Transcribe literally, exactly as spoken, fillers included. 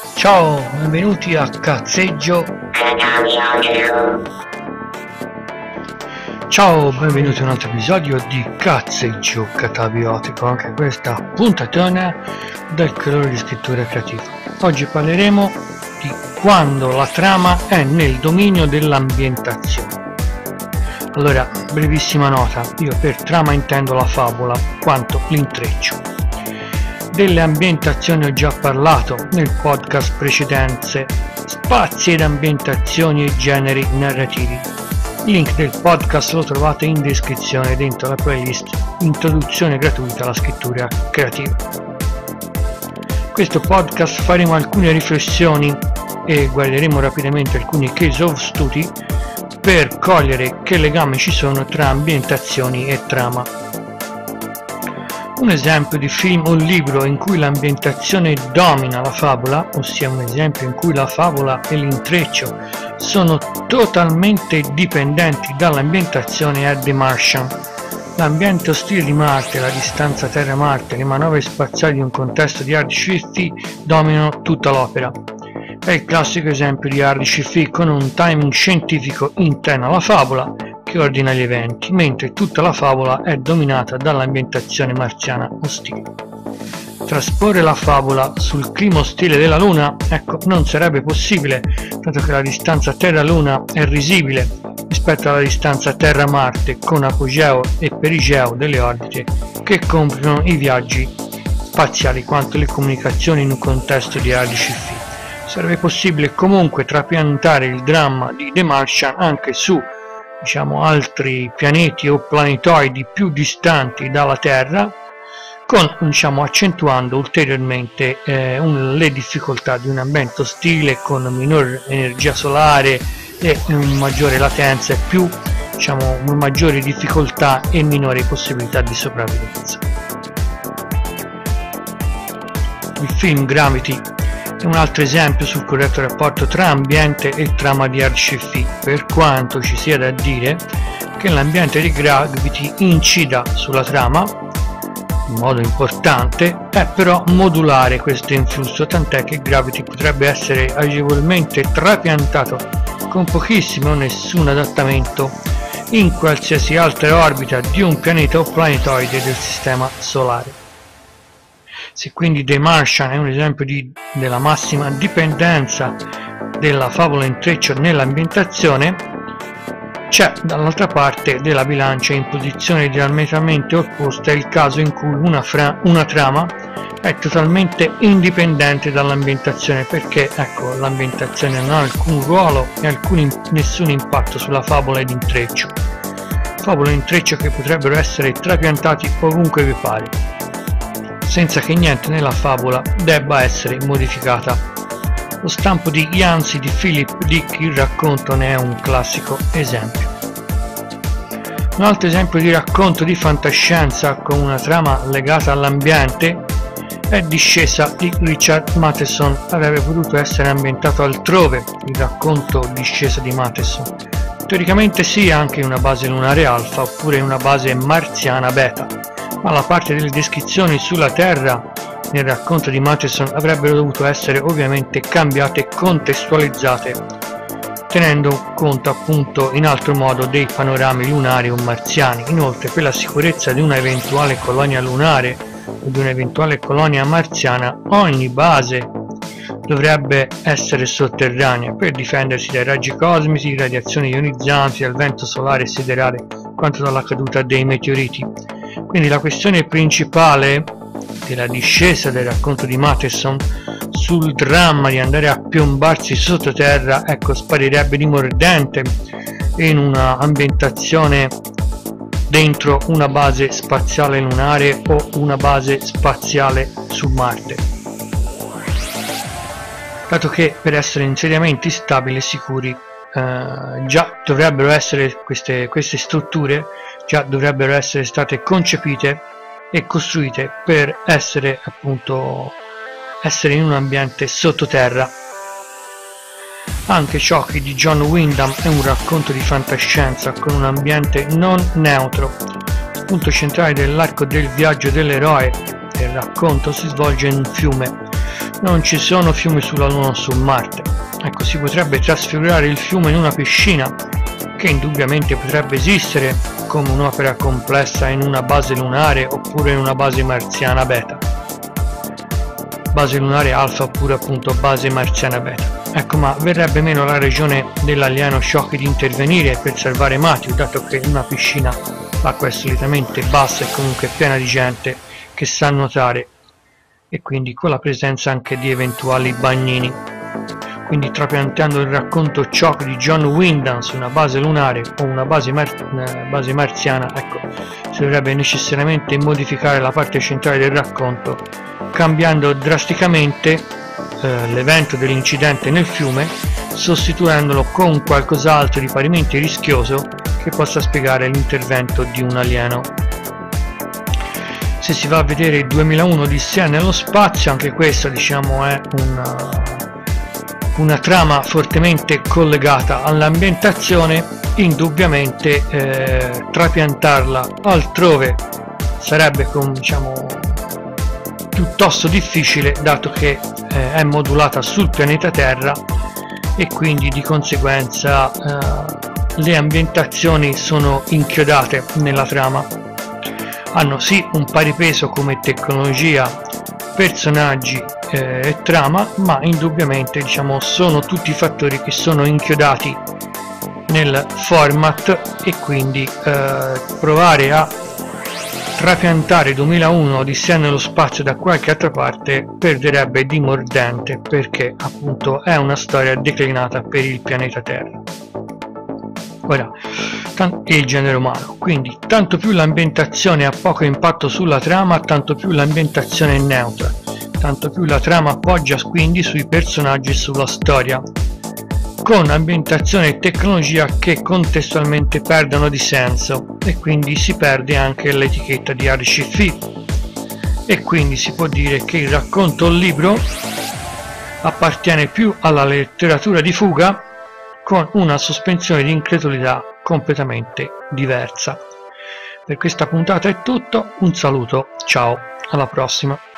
Ciao, benvenuti a Cazzeggio. Ciao, benvenuti a un altro episodio di Cazzeggio Catabiotico, anche questa puntatona del colore di scrittura creativa. Oggi parleremo di quando la trama è nel dominio dell'ambientazione. Allora, brevissima nota, io per trama intendo la favola quanto l'intreccio. Delle ambientazioni ho già parlato nel podcast precedente, spazi ed ambientazioni e generi narrativi. Il link del podcast lo trovate in descrizione dentro la playlist Introduzione gratuita alla scrittura creativa. In questo podcast faremo alcune riflessioni e guarderemo rapidamente alcuni case of study per cogliere che legame ci sono tra ambientazioni e trama. Un esempio di film o libro in cui l'ambientazione domina la favola, ossia un esempio in cui la favola e l'intreccio sono totalmente dipendenti dall'ambientazione, è The Martian. L'ambiente ostile di Marte, la distanza Terra-Marte, le manovre spaziali di un contesto di Hard C F dominano tutta l'opera. È il classico esempio di Hard C F con un timing scientifico interno alla favola che ordina gli eventi, mentre tutta la favola è dominata dall'ambientazione marziana ostile. Trasporre la favola sul clima ostile della Luna, ecco, non sarebbe possibile, dato che la distanza Terra-Luna è risibile rispetto alla distanza Terra-Marte, con apogeo e perigeo delle orbite che compiono i viaggi spaziali quanto le comunicazioni in un contesto di Hard C F. Sarebbe possibile comunque trapiantare il dramma di The Martian anche su, diciamo, altri pianeti o planetoidi più distanti dalla Terra, con, diciamo, accentuando ulteriormente eh, un, le difficoltà di un ambiente ostile con minore energia solare e un maggiore latenza e più, diciamo, maggiori difficoltà e minori possibilità di sopravvivenza. Il film Gravity è un altro esempio sul corretto rapporto tra ambiente e trama di Hard C F, per quanto ci sia da dire che l'ambiente di Gravity incida sulla trama in modo importante, è però modulare questo influsso, tant'è che Gravity potrebbe essere agevolmente trapiantato con pochissimo o nessun adattamento in qualsiasi altra orbita di un pianeta o planetoide del sistema solare. Se quindi The Martian è un esempio di, della massima dipendenza della favola intreccio nell'ambientazione, c'è dall'altra parte della bilancia in posizione diametralmente opposta il caso in cui una, fra, una trama è totalmente indipendente dall'ambientazione, perché ecco, l'ambientazione non ha alcun ruolo e alcun, nessun impatto sulla favola ed intreccio. Favola e intreccio che potrebbero essere trapiantati ovunque vi pare, senza che niente nella favola debba essere modificata. Lo stampo di Yancey di Philip Dick, il racconto, ne è un classico esempio. Un altro esempio di racconto di fantascienza con una trama legata all'ambiente è Discesa di Richard Matheson. Avrebbe potuto essere ambientato altrove il racconto Discesa di Matheson. Teoricamente sì, anche in una base lunare alfa oppure in una base marziana beta, ma la parte delle descrizioni sulla Terra nel racconto di Matheson avrebbero dovuto essere ovviamente cambiate e contestualizzate, tenendo conto appunto in altro modo dei panorami lunari o marziani. Inoltre, per la sicurezza di una eventuale colonia lunare o di un'eventuale colonia marziana, ogni base dovrebbe essere sotterranea per difendersi dai raggi cosmici, radiazioni ionizzanti, dal vento solare e siderale, quanto dalla caduta dei meteoriti. Quindi la questione principale della discesa del racconto di Matheson sul dramma di andare a piombarsi sottoterra, ecco, sparirebbe di mordente in una ambientazione dentro una base spaziale lunare o una base spaziale su Marte, dato che per essere insediamenti stabili e sicuri eh, già dovrebbero essere queste, queste strutture già dovrebbero essere state concepite e costruite per essere appunto essere in un ambiente sottoterra. Anche Chucky di John Wyndham è un racconto di fantascienza con un ambiente non neutro. Il punto centrale dell'arco del viaggio dell'eroe del racconto si svolge in un fiume. non ci sono fiumi sulla Luna o su Marte. Ecco, si potrebbe trasfigurare il fiume in una piscina, che indubbiamente potrebbe esistere come un'opera complessa in una base lunare oppure in una base marziana beta, base lunare alfa oppure appunto base marziana beta. Ecco, ma verrebbe meno la ragione dell'alieno Shock di intervenire per salvare Matthew, dato che in una piscina l'acqua è solitamente bassa e comunque piena di gente che sa nuotare, e quindi con la presenza anche di eventuali bagnini. Quindi, trapiantando il racconto Shock di John Wyndham su una base lunare o una base, mar una base marziana, ecco, si dovrebbe necessariamente modificare la parte centrale del racconto, cambiando drasticamente eh, l'evento dell'incidente nel fiume, sostituendolo con qualcos'altro di parimenti rischioso che possa spiegare l'intervento di un alieno. Se si va a vedere il duemilauno Odissea nello spazio, anche questa, diciamo, è una, una trama fortemente collegata all'ambientazione. Indubbiamente eh, trapiantarla altrove sarebbe, con, diciamo, piuttosto difficile, dato che eh, è modulata sul pianeta Terra e quindi di conseguenza eh, le ambientazioni sono inchiodate nella trama. Hanno sì un pari peso come tecnologia, personaggi eh, e trama, ma indubbiamente, diciamo, sono tutti fattori che sono inchiodati nel format, e quindi eh, provare a trapiantare duemilauno Odissea nello spazio da qualche altra parte perderebbe di mordente, perché appunto è una storia declinata per il pianeta Terra. Ora, e il genere umano, quindi tanto più l'ambientazione ha poco impatto sulla trama, tanto più l'ambientazione è neutra, tanto più la trama appoggia quindi sui personaggi e sulla storia, con ambientazione e tecnologia che contestualmente perdono di senso, e quindi si perde anche l'etichetta di hardcore, e quindi si può dire che il racconto o il libro appartiene più alla letteratura di fuga, con una sospensione di incredulità completamente diversa. Per questa puntata è tutto, un saluto, ciao, alla prossima.